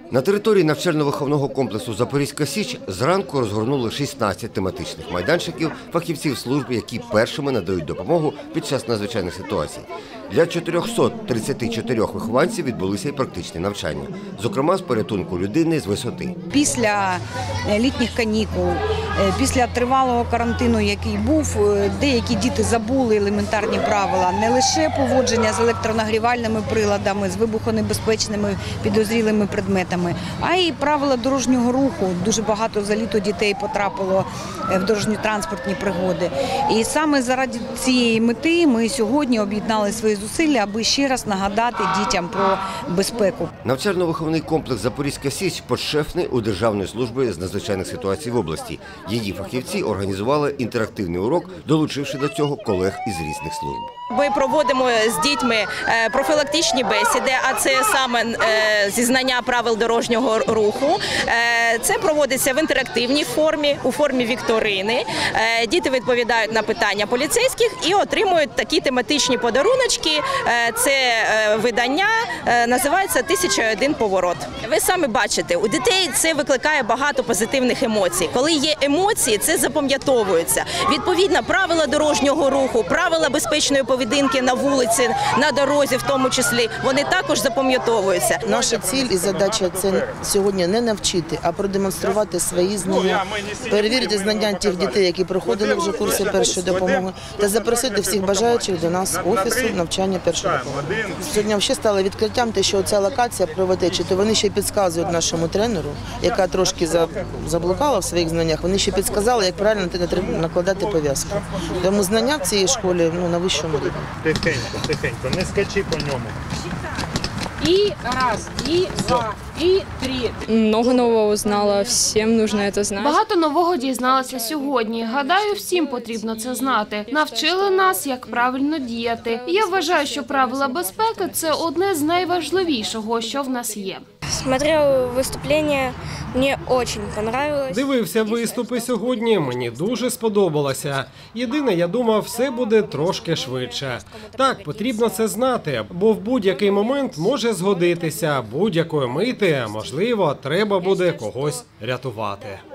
На території навчально-виховного комплексу «Запорізька Січ» зранку розгорнули 16 тематичних майданчиків фахівців служби, які першими надають допомогу під час надзвичайних ситуацій. Для 434 вихованців відбулися і практичні навчання, зокрема з порятунку людини з висоти. Після літніх канікул, після тривалого карантину, який був, деякі діти забули елементарні правила не лише поводження з електронагрівальними приладами, з вибухонебезпечними підозрілими предметами, а й правила дорожнього руху. Дуже багато за літо дітей потрапило в дорожньо-транспортні пригоди. І саме заради цієї мети ми сьогодні об'єднали свої зусилля, аби ще раз нагадати дітям про безпеку. Навчально-виховний комплекс «Запорізька Січ» подшефний у Державної служби з надзвичайних ситуацій в області. Її фахівці організували інтерактивний урок, долучивши до цього колег із різних служб. Ми проводимо з дітьми профілактичні бесіди, а це саме зізнання правил дорожнього руху. Це проводиться в інтерактивній формі, у формі вікторини. Діти відповідають на питання поліцейських і отримують такі тематичні подаруночки. Це видання, називається «1001 поворот». Ви самі бачите, у дітей це викликає багато позитивних емоцій. Коли є емоції, це запам'ятовується. Відповідно, правила дорожнього руху, правила безпечної поведінки на вулиці, на дорозі в тому числі, вони також запам'ятовуються. Наша ціль і задача – це сьогодні не навчити, а продемонструвати свої знання, перевірити знання тих дітей, які проходили вже курси першої допомоги, та запросити всіх бажаючих до нас офісу навчання першої допомоги. Сьогодні ще стало відкриттям те, що ця локація кровотечі, то вони ще підказують нашому тренеру, яка трошки заблукала в своїх знаннях, вони ще підказали, як правильно накладати пов'язки. Тому знання в цій школі на вищому рівні. Тихенько, не скачи по ньому. И раз, и два, и три. Много нового узнала, всім нужно це знати. Багато нового дізналася сьогодні. Гадаю, всім потрібно це знати. Навчили нас, як правильно діяти. Я вважаю, що правила безпеки – це одне з найважливішого, що в нас є. Смотрела виступлення, мені дуже понравилось. Дивився виступи сьогодні, мені дуже сподобалося. Єдине, я думав, все буде трошки швидше. Так, потрібно це знати, бо в будь-який момент може згодитися, будь-якої мити, можливо, треба буде когось рятувати.